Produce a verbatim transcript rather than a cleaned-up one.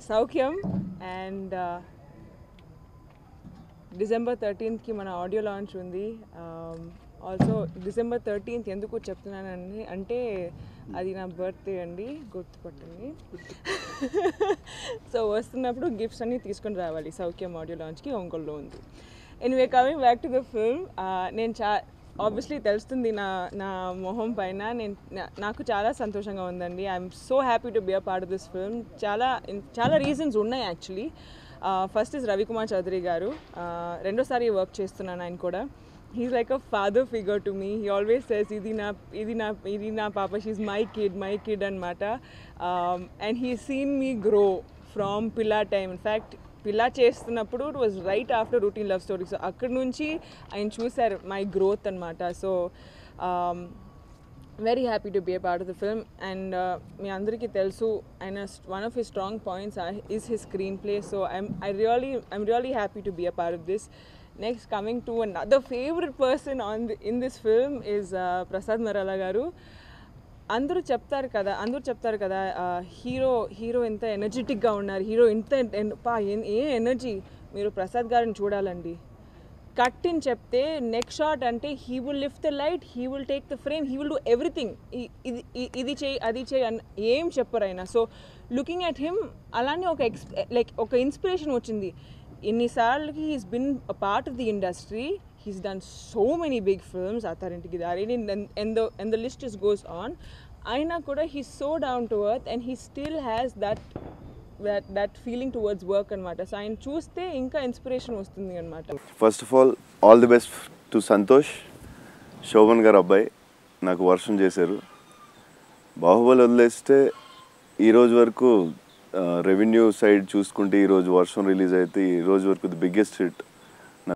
Soukhyam and December thirteenth కి మన audio launch ఉంది. ఆల్సో డిసెంబర్ థర్టీన్త్ ఎందుకు చెప్తున్నానండి అంటే అది నా బర్త్డే అండి, గుర్తుపట్టండి. సో వస్తున్నప్పుడు గిఫ్ట్స్ అన్నీ తీసుకొని రావాలి. సౌఖ్యం ఆడియో లాంచ్కి ఒంగోలులో ఉంది. Anyway coming back to the film, నేను చా ఆబ్వియస్లీ తెలుస్తుంది నా నా మొహం పైన. నేను నాకు చాలా సంతోషంగా ఉందండి. I'm so happy to be a part of this film. చాలా చాలా రీజన్స్ ఉన్నాయి actually. First is Ravikumar Chowdary garu. రెండోసారి వర్క్ చేస్తున్నాను ఆయన కూడా. He's like a father figure to me. He always says ఇది నా ఇది నా ఇది నా పాప, she's my kid my kid అనమాట. And he seen me grow from Pilla time. In fact Pilla చేస్తున్నప్పుడు it was right after routine love story. So అక్కడి నుంచి ఆయన చూశారు మై గ్రోత్ అనమాట. So very happy to be a part of the film. And మీ అందరికీ తెలుసు ఆయన one of his strong points is his screenplay. So I'm I really I'm really happy to be a part of this. Next coming to another favourite person on in this film is Prasad Murella garu. అందరూ చెప్తారు కదా అందరూ చెప్తారు కదా hero hero ఎంత ఎనర్జెటిక్గా ఉన్నారు, hero ఇంత పా ఏ ఎనర్జీ, మీరు ప్రసాద్ గారిని చూడాలండి. కట్ అని చెప్తే నెక్స్ట్ షాట్ అంటే he will lift the light, he will take the frame, he will do everything. ఇది ఇది చేయి అది చేయి అని ఏం చెప్పరు ఆయన. సో లుకింగ్ అట్ హిమ్ అలానే ఒక ఎక్స్ లైక్ ఒక ఇన్స్పిరేషన్ వచ్చింది. ఎన్నిసార్లకి he's been a part of the industry, he's done so many big films, Atharinti Gidari, and, and the and the list just goes on. Aina kuda he's so down to earth and he still has that that that feeling towards work anamata. So ayin chuste inka inspiration vastundi anamata. First of all, all the best to Santosh. Shobhan garu abbai naku varsham chesaru. Bahubali odleste ee roju varaku revenue side చూసుకుంటే ఈరోజు వర్షం release అయితే ఈ రోజు వరకు the biggest hit